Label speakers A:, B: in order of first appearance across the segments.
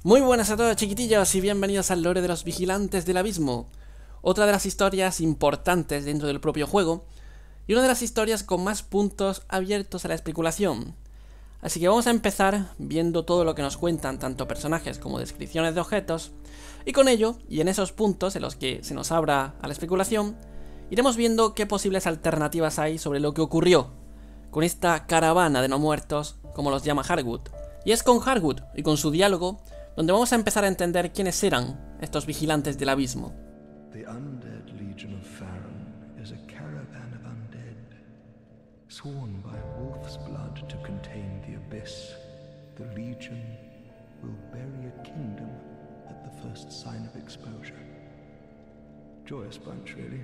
A: Muy buenas a todos, chiquitillos, y bienvenidos al lore de los Vigilantes del Abismo, otra de las historias importantes dentro del propio juego, y una de las historias con más puntos abiertos a la especulación. Así que vamos a empezar viendo todo lo que nos cuentan tanto personajes como descripciones de objetos, y con ello, y en esos puntos en los que se nos abra a la especulación, iremos viendo qué posibles alternativas hay sobre lo que ocurrió con esta caravana de no muertos, como los llama Harwood. Y es con Harwood y con su diálogo donde vamos a empezar a entender quiénes eran estos vigilantes del abismo.
B: The undead legion of Farron is a caravan of undead, sworn by wolf's blood to contain the abyss. The legion will bury a kingdom at the first sign of exposure. Joyous bunch, really.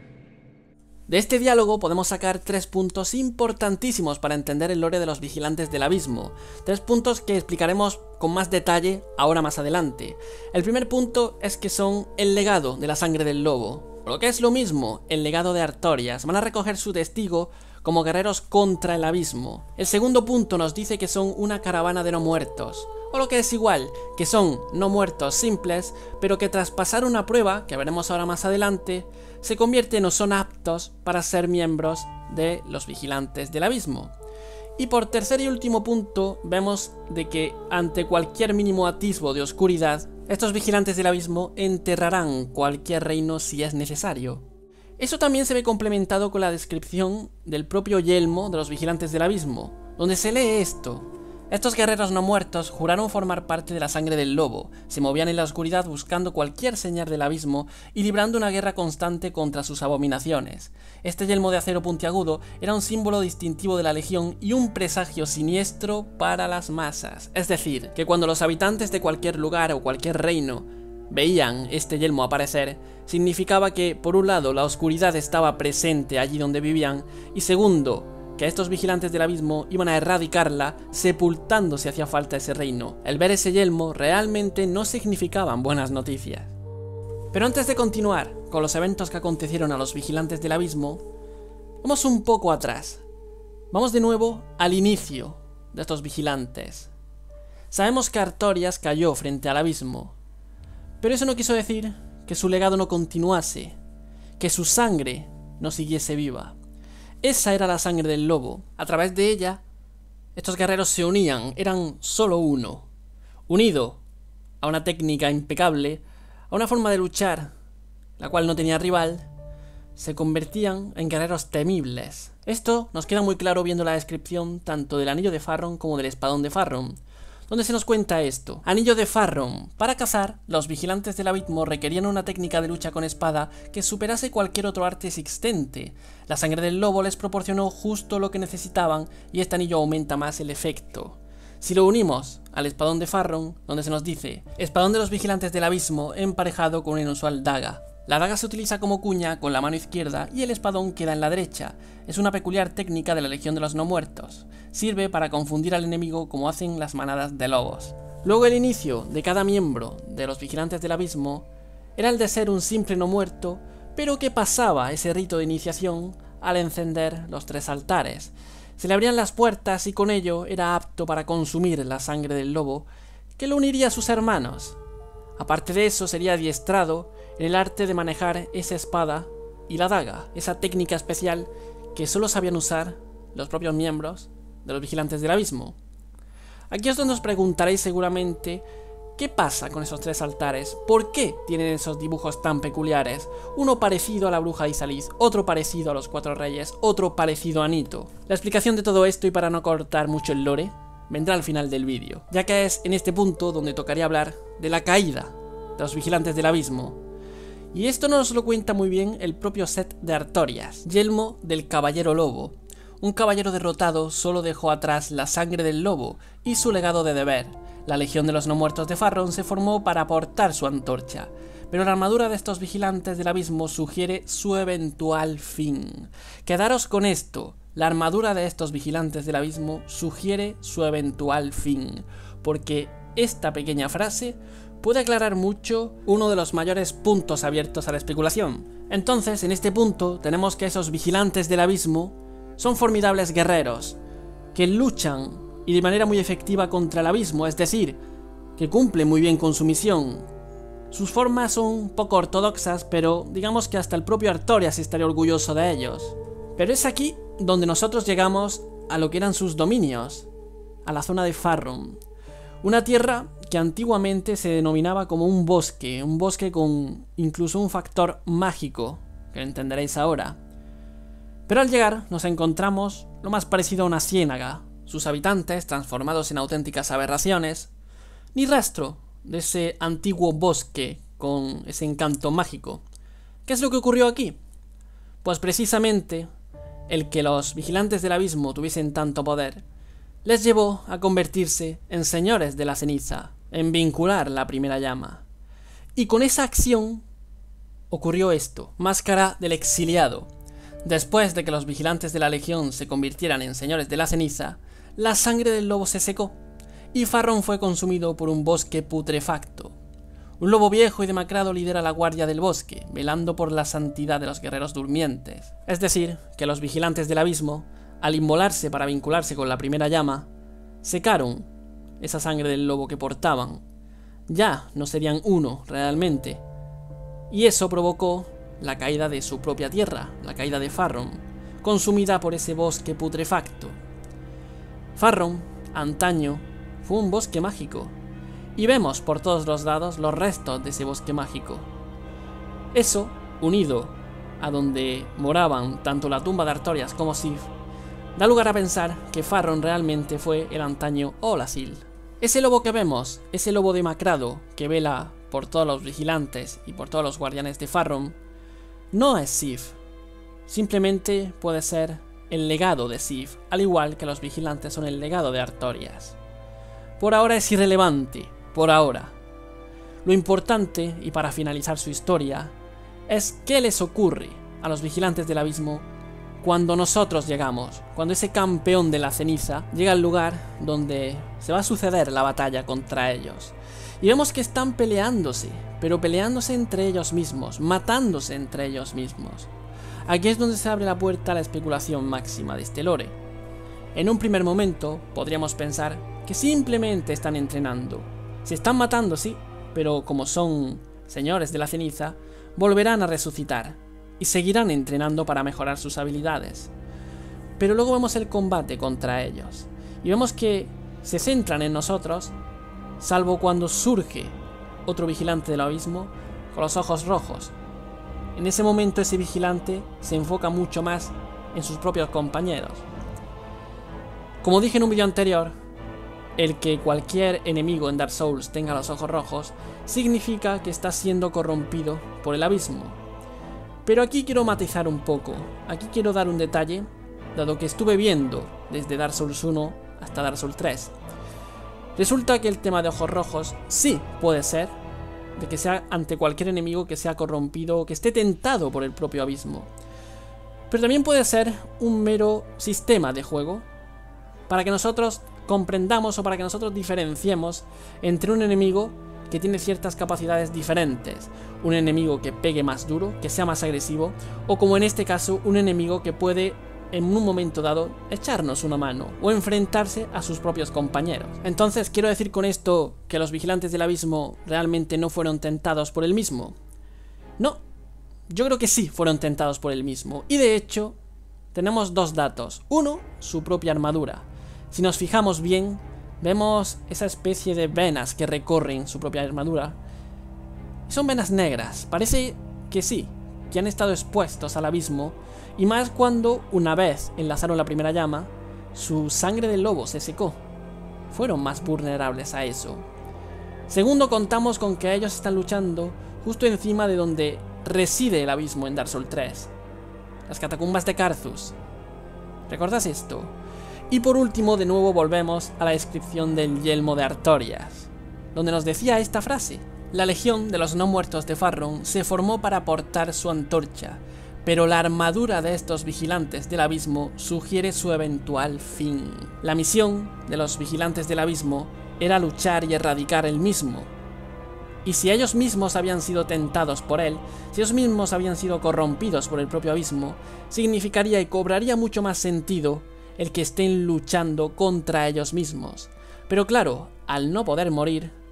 A: De este diálogo podemos sacar 3 puntos importantísimos para entender el lore de los Vigilantes del Abismo, 3 puntos que explicaremos con más detalle ahora más adelante. El primer punto es que son el legado de la sangre del lobo, o lo que es lo mismo, el legado de Artorias. Van a recoger su testigo como guerreros contra el abismo. El segundo punto nos dice que son una caravana de no muertos, o lo que es igual, que son no muertos simples, pero que tras pasar una prueba, que veremos ahora más adelante, se convierten o son aptos para ser miembros de los Vigilantes del Abismo. Y por tercer y último punto, vemos de que ante cualquier mínimo atisbo de oscuridad, estos Vigilantes del Abismo enterrarán cualquier reino si es necesario. Eso también se ve complementado con la descripción del propio yelmo de los Vigilantes del Abismo, donde se lee esto: estos guerreros no muertos juraron formar parte de la sangre del lobo, se movían en la oscuridad buscando cualquier señal del abismo y librando una guerra constante contra sus abominaciones. Este yelmo de acero puntiagudo era un símbolo distintivo de la legión y un presagio siniestro para las masas. Es decir, que cuando los habitantes de cualquier lugar o cualquier reino veían este yelmo aparecer, significaba que, por un lado, la oscuridad estaba presente allí donde vivían, y segundo, que estos Vigilantes del Abismo iban a erradicarla, sepultando si hacía falta ese reino. El ver ese yelmo realmente no significaban buenas noticias. Pero antes de continuar con los eventos que acontecieron a los Vigilantes del Abismo, vamos un poco atrás. Vamos de nuevo al inicio de estos vigilantes. Sabemos que Artorias cayó frente al abismo, pero eso no quiso decir que su legado no continuase, que su sangre no siguiese viva. Esa era la sangre del lobo. A través de ella, estos guerreros se unían, eran solo uno, unido a una técnica impecable, a una forma de luchar, la cual no tenía rival, se convertían en guerreros temibles. Esto nos queda muy claro viendo la descripción tanto del anillo de Farron como del espadón de Farron, donde se nos cuenta esto: anillo de Farron. Para cazar, los Vigilantes del Abismo requerían una técnica de lucha con espada que superase cualquier otro arte existente. La sangre del lobo les proporcionó justo lo que necesitaban y este anillo aumenta más el efecto. Si lo unimos al espadón de Farron, donde se nos dice: espadón de los Vigilantes del Abismo emparejado con una inusual daga. La daga se utiliza como cuña con la mano izquierda y el espadón queda en la derecha. Es una peculiar técnica de la Legión de los No Muertos. Sirve para confundir al enemigo como hacen las manadas de lobos. Luego el inicio de cada miembro de los Vigilantes del Abismo era el de ser un simple no muerto, pero que pasaba ese rito de iniciación al encender los 3 altares. Se le abrían las puertas y con ello era apto para consumir la sangre del lobo, que lo uniría a sus hermanos. Aparte de eso, sería adiestrado en el arte de manejar esa espada y la daga, esa técnica especial que solo sabían usar los propios miembros de los Vigilantes del Abismo. Aquí es donde os preguntaréis seguramente qué pasa con esos 3 altares, por qué tienen esos dibujos tan peculiares, uno parecido a la bruja Isaliz, otro parecido a los 4 reyes, otro parecido a Nito. La explicación de todo esto, y para no cortar mucho el lore, vendrá al final del vídeo, ya que es en este punto donde tocaría hablar de la caída de los Vigilantes del Abismo. Y esto nos lo cuenta muy bien el propio set de Artorias, yelmo del Caballero Lobo. Un caballero derrotado solo dejó atrás la sangre del lobo y su legado de deber. La Legión de los No Muertos de Farron se formó para aportar su antorcha, pero la armadura de estos Vigilantes del Abismo sugiere su eventual fin. Quedaros con esto: la armadura de estos Vigilantes del Abismo sugiere su eventual fin, porque esta pequeña frase puede aclarar mucho uno de los mayores puntos abiertos a la especulación. Entonces, en este punto, tenemos que esos Vigilantes del Abismo son formidables guerreros, que luchan y de manera muy efectiva contra el abismo, es decir, que cumple muy bien con su misión. Sus formas son poco ortodoxas, pero digamos que hasta el propio Artorias estaría orgulloso de ellos. Pero es aquí donde nosotros llegamos a lo que eran sus dominios, a la zona de Farron, una tierra que antiguamente se denominaba como un bosque con incluso un factor mágico, que entenderéis ahora. Pero al llegar nos encontramos lo más parecido a una ciénaga, sus habitantes transformados en auténticas aberraciones, ni rastro de ese antiguo bosque con ese encanto mágico. ¿Qué es lo que ocurrió aquí? Pues precisamente el que los vigilantes del abismo tuviesen tanto poder les llevó a convertirse en señores de la ceniza, en vincular la primera llama. Y con esa acción ocurrió esto: Máscara del Exiliado. Después de que los vigilantes de la Legión se convirtieran en señores de la ceniza, la sangre del lobo se secó y Farron fue consumido por un bosque putrefacto. Un lobo viejo y demacrado lidera la guardia del bosque, velando por la santidad de los guerreros durmientes. Es decir, que los vigilantes del abismo, al inmolarse para vincularse con la primera llama, secaron esa sangre del lobo que portaban. Ya no serían uno realmente. Y eso provocó la caída de su propia tierra, la caída de Farron, consumida por ese bosque putrefacto. Farron, antaño, fue un bosque mágico, y vemos por todos los lados los restos de ese bosque mágico. Eso, unido a donde moraban tanto la tumba de Artorias como Sif, da lugar a pensar que Farron realmente fue el antaño Olasil. Ese lobo que vemos, ese lobo demacrado que vela por todos los vigilantes y por todos los guardianes de Farron, no es Sif. Simplemente puede ser el legado de Sif, al igual que los vigilantes son el legado de Artorias. Por ahora es irrelevante, por ahora. Lo importante, y para finalizar su historia, es qué les ocurre a los vigilantes del abismo cuando nosotros llegamos, cuando ese campeón de la ceniza llega al lugar donde se va a suceder la batalla contra ellos. Y vemos que están peleándose, pero peleándose entre ellos mismos, matándose entre ellos mismos. Aquí es donde se abre la puerta a la especulación máxima de este lore. En un primer momento podríamos pensar que simplemente están entrenando. Se están matando, sí, pero como son señores de la ceniza, volverán a resucitar y seguirán entrenando para mejorar sus habilidades. Pero luego vemos el combate contra ellos y vemos que se centran en nosotros, salvo cuando surge otro vigilante del abismo con los ojos rojos. En ese momento ese vigilante se enfoca mucho más en sus propios compañeros. Como dije en un vídeo anterior, el que cualquier enemigo en Dark Souls tenga los ojos rojos significa que está siendo corrompido por el abismo. Pero aquí quiero matizar un poco, aquí quiero dar un detalle, dado que estuve viendo desde Dark Souls 1 hasta Dark Souls 3. Resulta que el tema de ojos rojos sí puede ser de que sea ante cualquier enemigo que sea corrompido o que esté tentado por el propio abismo. Pero también puede ser un mero sistema de juego para que nosotros comprendamos o para que nosotros diferenciemos entre un enemigo que tiene ciertas capacidades diferentes, un enemigo que pegue más duro, que sea más agresivo, o como en este caso, un enemigo que puede en un momento dado echarnos una mano o enfrentarse a sus propios compañeros. Entonces, ¿quiero decir con esto que los vigilantes del abismo realmente no fueron tentados por el mismo? No, yo creo que sí fueron tentados por el mismo, y de hecho tenemos dos datos. Uno, su propia armadura. Si nos fijamos bien, vemos esa especie de venas que recorren su propia armadura. Son venas negras, parece que sí, que han estado expuestos al abismo, y más cuando, una vez enlazaron la primera llama, su sangre del lobo se secó. Fueron más vulnerables a eso. Segundo, contamos con que ellos están luchando justo encima de donde reside el abismo en Dark Souls 3. Las catacumbas de Carthus. ¿Recuerdas esto? Y por último, de nuevo volvemos a la descripción del yelmo de Artorias, donde nos decía esta frase: la legión de los no muertos de Farron se formó para portar su antorcha, pero la armadura de estos vigilantes del abismo sugiere su eventual fin. La misión de los vigilantes del abismo era luchar y erradicar el mismo. Y si ellos mismos habían sido tentados por él, si ellos mismos habían sido corrompidos por el propio abismo, significaría y cobraría mucho más sentido el que estén luchando contra ellos mismos. Pero claro, al no poder morir,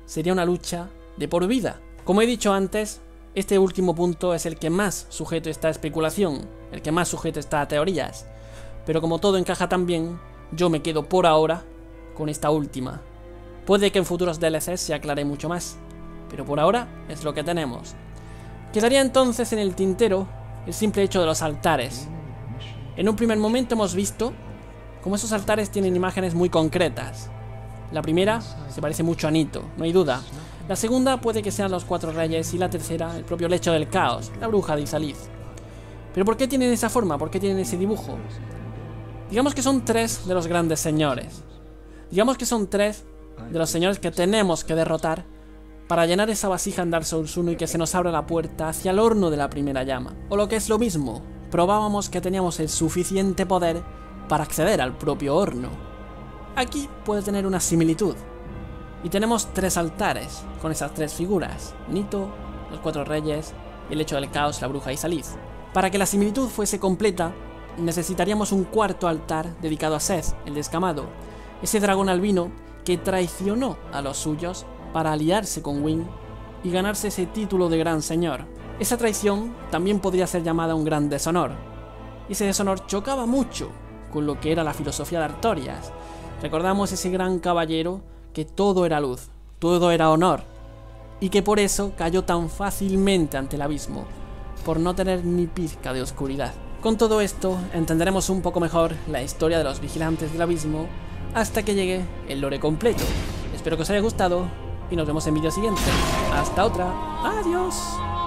A: sería una lucha de por vida. Como he dicho antes, este último punto es el que más sujeto está a especulación, el que más sujeto está a teorías. Pero como todo encaja tan bien, yo me quedo por ahora con esta última. Puede que en futuros DLCs se aclare mucho más, pero por ahora es lo que tenemos. Quedaría entonces en el tintero el simple hecho de los altares. En un primer momento hemos visto cómo esos altares tienen imágenes muy concretas. La primera se parece mucho a Nito, no hay duda. La segunda puede que sean los 4 reyes y la tercera el propio lecho del caos, la bruja de Izalith. ¿Pero por qué tienen esa forma? ¿Por qué tienen ese dibujo? Digamos que son 3 de los grandes señores. Digamos que son 3 de los señores que tenemos que derrotar para llenar esa vasija en Dark Souls 1 y que se nos abra la puerta hacia el horno de la primera llama. O lo que es lo mismo, probábamos que teníamos el suficiente poder para acceder al propio horno. Aquí puede tener una similitud. Y tenemos 3 altares con esas 3 figuras: Nito, los 4 reyes y el lecho del caos, la bruja Izalith. Para que la similitud fuese completa, necesitaríamos un 4º altar dedicado a Seth, el descamado, ese dragón albino que traicionó a los suyos para aliarse con Wynne y ganarse ese título de gran señor. Esa traición también podría ser llamada un gran deshonor. Y ese deshonor chocaba mucho con lo que era la filosofía de Artorias. Recordamos ese gran caballero que todo era luz, todo era honor, y que por eso cayó tan fácilmente ante el abismo, por no tener ni pizca de oscuridad. Con todo esto entenderemos un poco mejor la historia de los vigilantes del abismo hasta que llegue el lore completo. Espero que os haya gustado y nos vemos en vídeos siguientes. Hasta otra. Adiós.